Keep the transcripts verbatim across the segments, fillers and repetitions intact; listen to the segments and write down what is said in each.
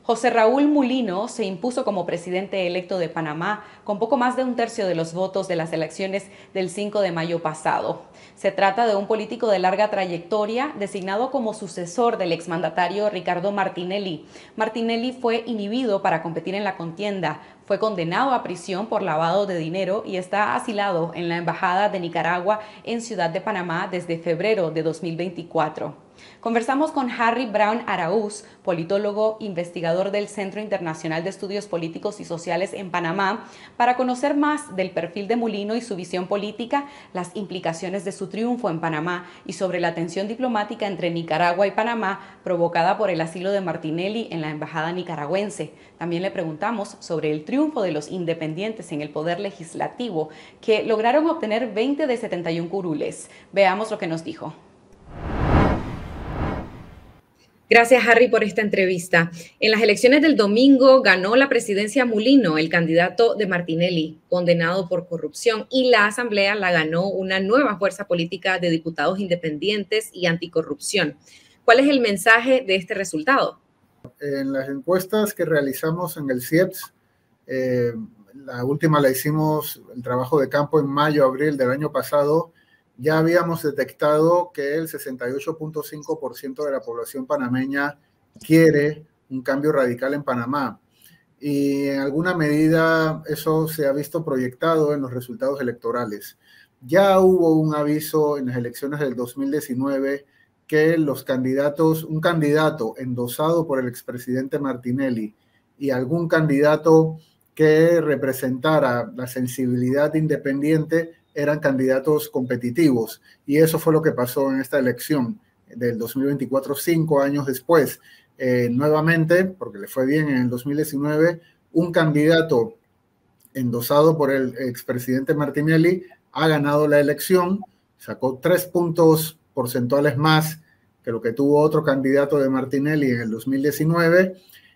José Raúl Mulino se impuso como presidente electo de Panamá con poco más de un tercio de los votos de las elecciones del cinco de mayo pasado. Se trata de un político de larga trayectoria, designado como sucesor del exmandatario Ricardo Martinelli. Martinelli fue inhibido para competir en la contienda, fue condenado a prisión por lavado de dinero y está asilado en la Embajada de Nicaragua en Ciudad de Panamá desde febrero de dos mil veinticuatro. Conversamos con Harry Brown Araúz, politólogo, investigador del Centro Internacional de Estudios Políticos y Sociales en Panamá, para conocer más del perfil de Mulino y su visión política, las implicaciones de su triunfo en Panamá y sobre la tensión diplomática entre Nicaragua y Panamá provocada por el asilo de Martinelli en la embajada nicaragüense. También le preguntamos sobre el triunfo de los independientes en el poder legislativo, que lograron obtener veinte de setenta y una curules. Veamos lo que nos dijo. Gracias, Harry, por esta entrevista. En las elecciones del domingo ganó la presidencia Mulino, el candidato de Martinelli, condenado por corrupción, y la asamblea la ganó una nueva fuerza política de diputados independientes y anticorrupción. ¿Cuál es el mensaje de este resultado? En las encuestas que realizamos en el C I E P S, eh, la última la hicimos, el trabajo de campo en mayo, abril del año pasado, ya habíamos detectado que el sesenta y ocho punto cinco por ciento de la población panameña quiere un cambio radical en Panamá. Y en alguna medida eso se ha visto proyectado en los resultados electorales. Ya hubo un aviso en las elecciones del dos mil diecinueve que los candidatos, un candidato endosado por el expresidente Martinelli y algún candidato que representara la sensibilidad independiente eran candidatos competitivos, y eso fue lo que pasó en esta elección del dos mil veinticuatro, cinco años después. Eh, nuevamente, porque le fue bien en el dos mil diecinueve, un candidato endosado por el expresidente Martinelli ha ganado la elección, sacó tres puntos porcentuales más que lo que tuvo otro candidato de Martinelli en el dos mil diecinueve,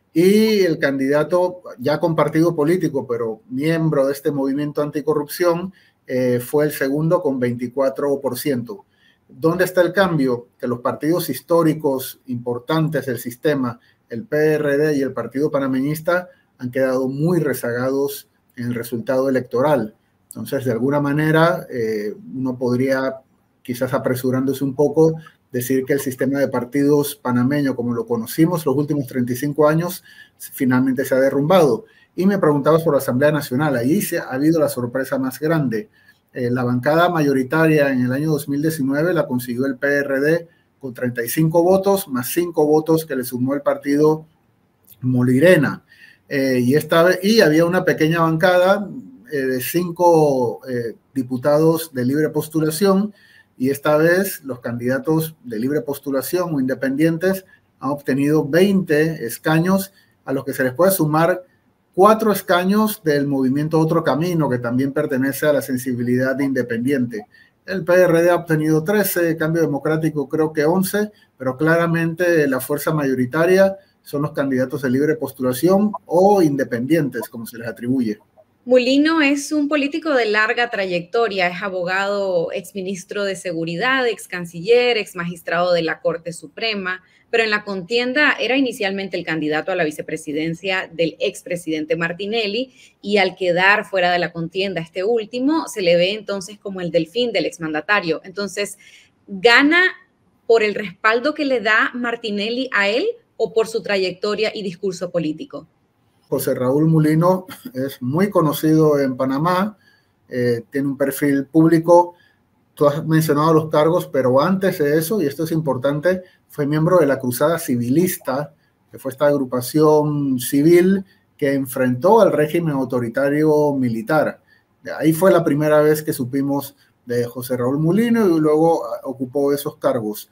y el candidato ya con partido político, pero miembro de este movimiento anticorrupción, Eh, fue el segundo con veinticuatro por ciento. ¿Dónde está el cambio? Que los partidos históricos importantes del sistema, el P R D y el Partido Panameñista, han quedado muy rezagados en el resultado electoral. Entonces, de alguna manera, eh, uno podría, quizás apresurándose un poco, decir que el sistema de partidos panameño, como lo conocimos los últimos treinta y cinco años, finalmente se ha derrumbado. Y me preguntabas por la Asamblea Nacional. Ahí se ha habido la sorpresa más grande. Eh, la bancada mayoritaria en el año dos mil diecinueve la consiguió el P R D con treinta y cinco votos, más cinco votos que le sumó el partido Molirena. Eh, y, esta vez, y había una pequeña bancada eh, de cinco eh, diputados de libre postulación, y esta vez los candidatos de libre postulación o independientes han obtenido veinte escaños, a los que se les puede sumar cuatro escaños del movimiento Otro Camino, que también pertenece a la sensibilidad independiente. El P R D ha obtenido trece, Cambio Democrático creo que once, pero claramente la fuerza mayoritaria son los candidatos de libre postulación o independientes, como se les atribuye. Mulino es un político de larga trayectoria, es abogado, exministro de Seguridad, ex canciller, ex magistrado de la Corte Suprema, pero en la contienda era inicialmente el candidato a la vicepresidencia del expresidente Martinelli, y al quedar fuera de la contienda este último, se le ve entonces como el delfín del exmandatario. Entonces, ¿gana por el respaldo que le da Martinelli a él o por su trayectoria y discurso político? José Raúl Mulino es muy conocido en Panamá, eh, tiene un perfil público. Tú has mencionado los cargos, pero antes de eso, y esto es importante, fue miembro de la Cruzada Civilista, que fue esta agrupación civil que enfrentó al régimen autoritario militar. Ahí fue la primera vez que supimos de José Raúl Mulino, y luego ocupó esos cargos.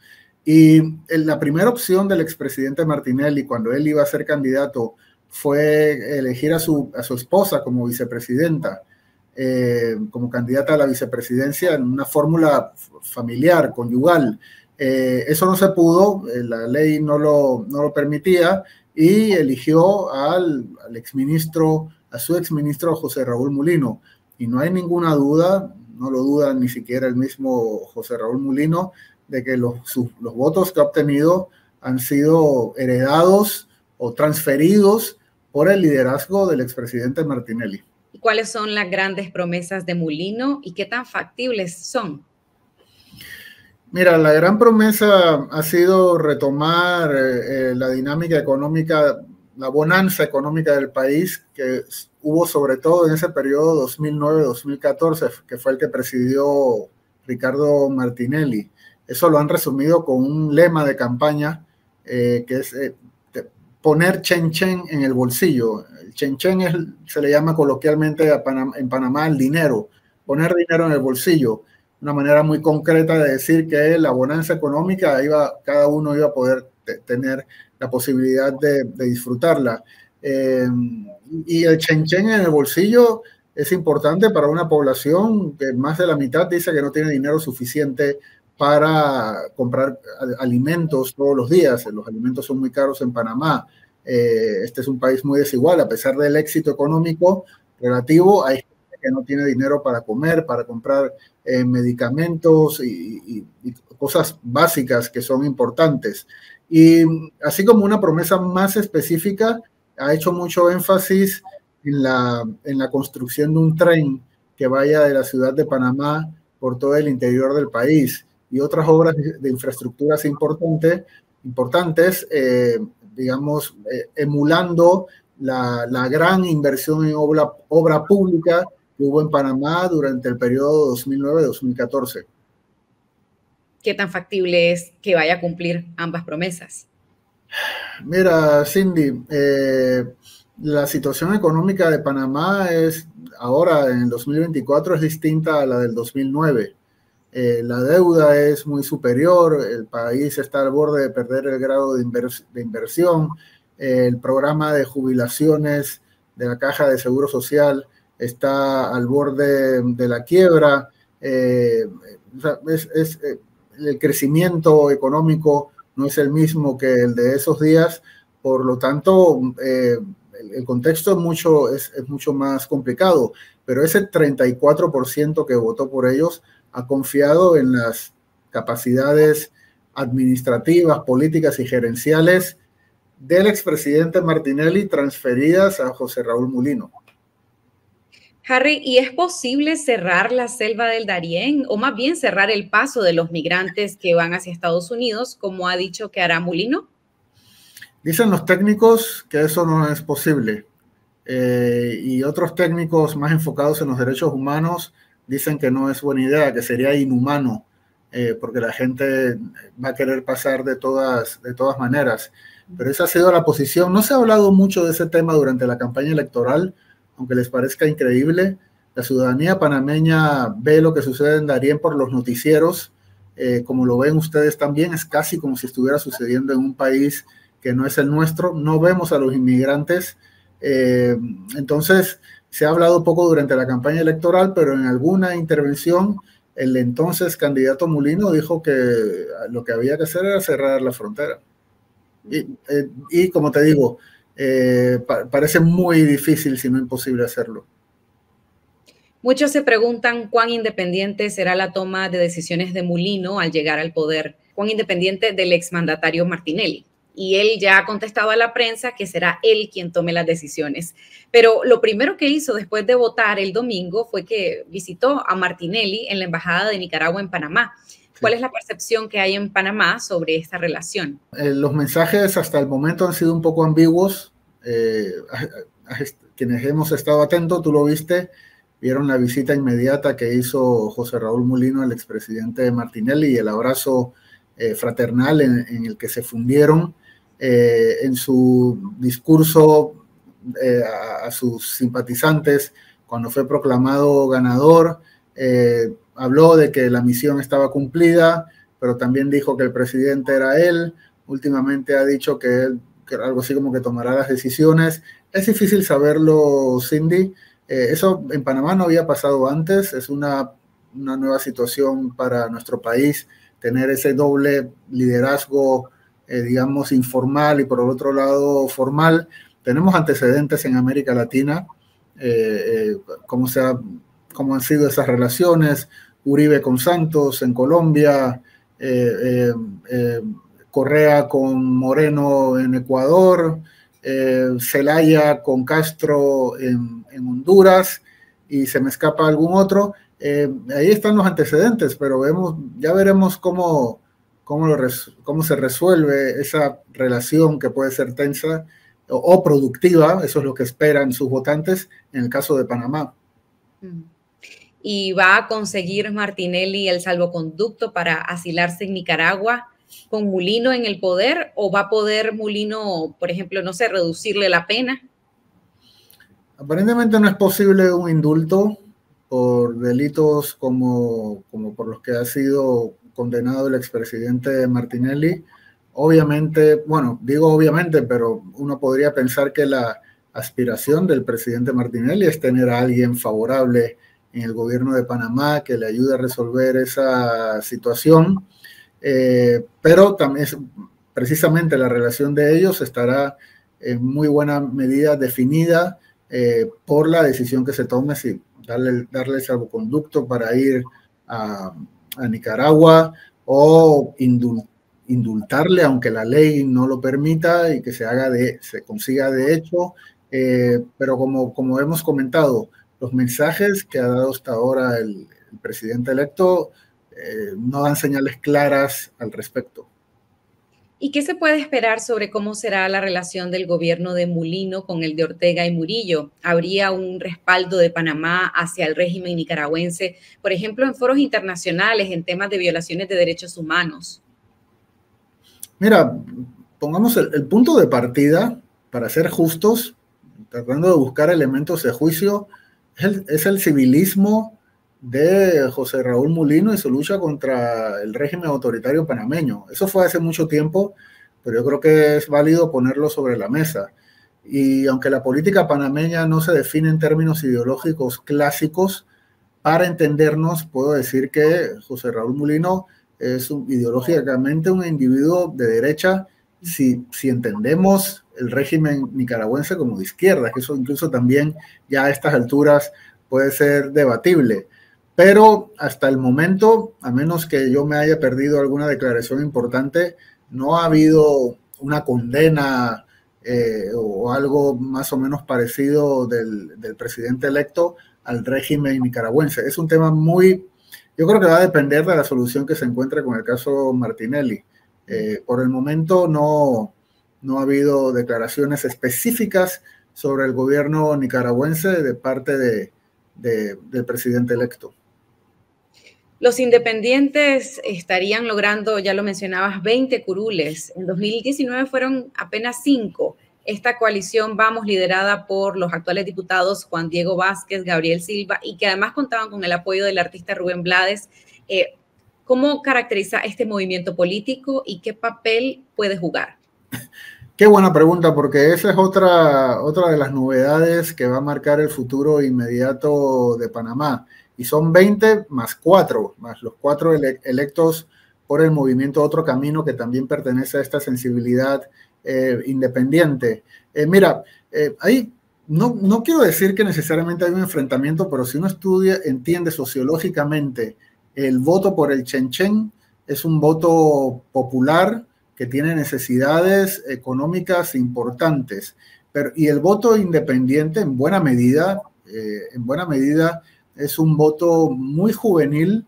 Y la primera opción del expresidente Martinelli, cuando él iba a ser candidato, fue elegir a su, a su esposa como vicepresidenta, eh, como candidata a la vicepresidencia en una fórmula familiar, conyugal. Eh, eso no se pudo, eh, la ley no lo, no lo permitía, y eligió al, al exministro, a su exministro José Raúl Mulino. Y no hay ninguna duda, no lo duda ni siquiera el mismo José Raúl Mulino, de que los, sus, los votos que ha obtenido han sido heredados o transferidos por el liderazgo del expresidente Martinelli. ¿Y cuáles son las grandes promesas de Mulino y qué tan factibles son? Mira, la gran promesa ha sido retomar eh, la dinámica económica, la bonanza económica del país que hubo sobre todo en ese periodo dos mil nueve a dos mil catorce, que fue el que presidió Ricardo Martinelli. Eso lo han resumido con un lema de campaña eh, que es eh, poner chen chen en el bolsillo. El chen chen es, se le llama coloquialmente a Panamá, en Panamá el dinero, poner dinero en el bolsillo. Una manera muy concreta de decir que la bonanza económica iba, cada uno iba a poder tener la posibilidad de, de disfrutarla. Eh, y el chen chen en el bolsillo es importante para una población que más de la mitad dice que no tiene dinero suficiente para comprar alimentos todos los días. Los alimentos son muy caros en Panamá. Eh, este es un país muy desigual, a pesar del éxito económico relativo, hay gente que no tiene dinero para comer, para comprar eh, medicamentos y, y, y cosas básicas que son importantes. Y así como una promesa más específica, ha hecho mucho énfasis en la, en la construcción de un tren que vaya de la ciudad de Panamá por todo el interior del país y otras obras de infraestructuras importante, importantes, eh, digamos, eh, emulando la, la gran inversión en obra, obra pública que hubo en Panamá durante el periodo dos mil nueve a dos mil catorce. ¿Qué tan factible es que vaya a cumplir ambas promesas? Mira, Cindy, eh, la situación económica de Panamá es ahora, en el dos mil veinticuatro, es distinta a la del dos mil nueve. Eh, la deuda es muy superior, el país está al borde de perder el grado de, invers de inversión, eh, el programa de jubilaciones de la Caja de Seguro Social está al borde de la quiebra, eh, es, es, eh, el crecimiento económico no es el mismo que el de esos días, por lo tanto, eh, el, el contexto es mucho, es, es mucho más complicado, pero ese treinta y cuatro por ciento que votó por ellos ha confiado en las capacidades administrativas, políticas y gerenciales del expresidente Martinelli transferidas a José Raúl Mulino. Harry, ¿y es posible cerrar la selva del Darién o más bien cerrar el paso de los migrantes que van hacia Estados Unidos, como ha dicho que hará Mulino? Dicen los técnicos que eso no es posible eh, y otros técnicos más enfocados en los derechos humanos dicen que no es buena idea, que sería inhumano, eh, porque la gente va a querer pasar de todas, de todas maneras. Pero esa ha sido la posición. No se ha hablado mucho de ese tema durante la campaña electoral, aunque les parezca increíble. La ciudadanía panameña ve lo que sucede en Darién por los noticieros, eh, como lo ven ustedes también, es casi como si estuviera sucediendo en un país que no es el nuestro. No vemos a los inmigrantes. Eh, entonces, se ha hablado poco durante la campaña electoral, pero en alguna intervención el entonces candidato Mulino dijo que lo que había que hacer era cerrar la frontera. Y, eh, y como te digo, eh, pa parece muy difícil, si no imposible, hacerlo. Muchos se preguntan cuán independiente será la toma de decisiones de Mulino al llegar al poder, cuán independiente del exmandatario Martinelli. Y él ya ha contestado a la prensa que será él quien tome las decisiones. Pero lo primero que hizo después de votar el domingo fue que visitó a Martinelli en la Embajada de Nicaragua en Panamá. ¿Cuál es la percepción que hay en Panamá sobre esta relación? Eh, los mensajes hasta el momento han sido un poco ambiguos. Eh, a, a, a, quienes hemos estado atentos, tú lo viste, vieron la visita inmediata que hizo José Raúl Mulino al expresidente Martinelli y el abrazo eh, fraternal en, en el que se fundieron. Eh, en su discurso eh, a, a sus simpatizantes cuando fue proclamado ganador, eh, habló de que la misión estaba cumplida, pero también dijo que el presidente era él. Últimamente ha dicho que él, que algo así como que tomará las decisiones. Es difícil saberlo, Cindy. Eh, eso en Panamá no había pasado antes. Es una, una nueva situación para nuestro país, tener ese doble liderazgo, Eh, digamos, informal y por el otro lado formal. Tenemos antecedentes en América Latina, eh, eh, cómo, se ha, cómo han sido esas relaciones, Uribe con Santos en Colombia, eh, eh, eh, Correa con Moreno en Ecuador, eh, Zelaya con Castro en, en Honduras, y se me escapa algún otro. Eh, ahí están los antecedentes, pero vemos, ya veremos cómo, cómo, lo res, cómo se resuelve esa relación que puede ser tensa o, o productiva, eso es lo que esperan sus votantes en el caso de Panamá. ¿Y va a conseguir Martinelli el salvoconducto para asilarse en Nicaragua con Mulino en el poder, o va a poder Mulino, por ejemplo, no sé, reducirle la pena? Aparentemente no es posible un indulto por delitos como, como por los que ha sido condenado el expresidente Martinelli. Obviamente, bueno, digo obviamente, pero uno podría pensar que la aspiración del presidente Martinelli es tener a alguien favorable en el gobierno de Panamá que le ayude a resolver esa situación, eh, pero también es, precisamente la relación de ellos estará en muy buena medida definida eh, por la decisión que se tome, si darle, darle el salvoconducto para ir a, a Nicaragua o indul, indultarle, aunque la ley no lo permita, y que se haga de, se consiga de hecho, eh, pero como, como hemos comentado, los mensajes que ha dado hasta ahora el, el presidente electo eh, no dan señales claras al respecto. ¿Y qué se puede esperar sobre cómo será la relación del gobierno de Mulino con el de Ortega y Murillo? ¿Habría un respaldo de Panamá hacia el régimen nicaragüense, por ejemplo, en foros internacionales, en temas de violaciones de derechos humanos? Mira, pongamos el, el punto de partida, para ser justos, tratando de buscar elementos de juicio, es el, es el civilismo de José Raúl Mulino y su lucha contra el régimen autoritario panameño. Eso fue hace mucho tiempo, pero yo creo que es válido ponerlo sobre la mesa. Y aunque la política panameña no se define en términos ideológicos clásicos, para entendernos, puedo decir que José Raúl Mulino es un, ideológicamente un individuo de derecha, si, si entendemos el régimen nicaragüense como de izquierda, que eso incluso también ya a estas alturas puede ser debatible. Pero hasta el momento, a menos que yo me haya perdido alguna declaración importante, no ha habido una condena eh, o algo más o menos parecido del, del presidente electo al régimen nicaragüense. Es un tema muy, yo creo que va a depender de la solución que se encuentre con el caso Martinelli. Eh, por el momento no, no ha habido declaraciones específicas sobre el gobierno nicaragüense de parte de, de, del presidente electo. Los independientes estarían logrando, ya lo mencionabas, veinte curules. En dos mil diecinueve fueron apenas cinco. Esta coalición, vamos, liderada por los actuales diputados Juan Diego Vázquez, Gabriel Silva, y que además contaban con el apoyo del artista Rubén Blades. Eh, ¿Cómo caracteriza este movimiento político y qué papel puede jugar? Qué buena pregunta, porque esa es otra, otra de las novedades que va a marcar el futuro inmediato de Panamá. Y son veinte más cuatro, más los cuatro ele electos por el movimiento Otro Camino, que también pertenece a esta sensibilidad eh, independiente. Eh, mira, eh, ahí no, no quiero decir que necesariamente hay un enfrentamiento, pero si uno estudia, entiende sociológicamente, el voto por el Chenchen es un voto popular que tiene necesidades económicas importantes, pero, y el voto independiente en buena medida, eh, en buena medida es un voto muy juvenil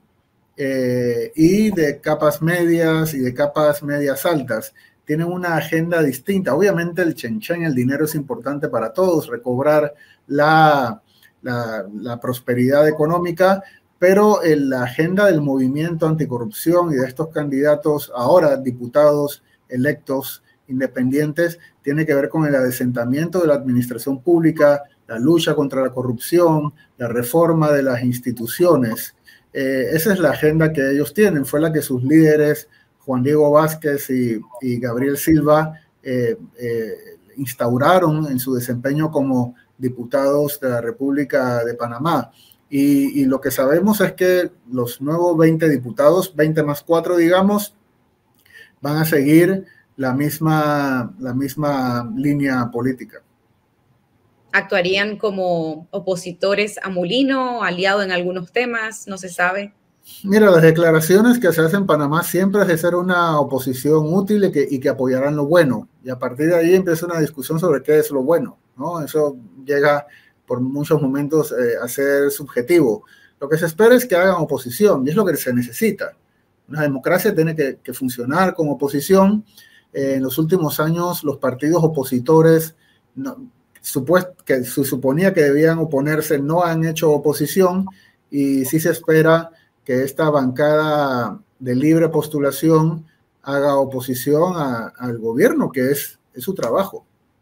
eh, y de capas medias y de capas medias altas. Tienen una agenda distinta. Obviamente el Chenchen, el dinero es importante para todos, recobrar la, la, la prosperidad económica, pero en la agenda del movimiento anticorrupción y de estos candidatos, ahora diputados electos independientes, tiene que ver con el adesentamiento de la administración pública, la lucha contra la corrupción, la reforma de las instituciones. Eh, esa es la agenda que ellos tienen. Fue la que sus líderes, Juan Diego Vázquez y, y Gabriel Silva, eh, eh, instauraron en su desempeño como diputados de la República de Panamá. Y, y lo que sabemos es que los nuevos veinte diputados, veinte más cuatro, digamos, van a seguir la misma, la misma línea política. ¿Actuarían como opositores a Mulino, aliado en algunos temas? No se sabe. Mira, las declaraciones que se hacen en Panamá siempre es de ser una oposición útil y que, y que apoyarán lo bueno. Y a partir de ahí empieza una discusión sobre qué es lo bueno, ¿no? Eso llega por muchos momentos eh, a ser subjetivo. Lo que se espera es que hagan oposición y es lo que se necesita. Una democracia tiene que, que funcionar con oposición. Eh, en los últimos años los partidos opositores no, supuest, que se suponía que debían oponerse no han hecho oposición y sí se espera que esta bancada de libre postulación haga oposición a, al gobierno, que es, es su trabajo.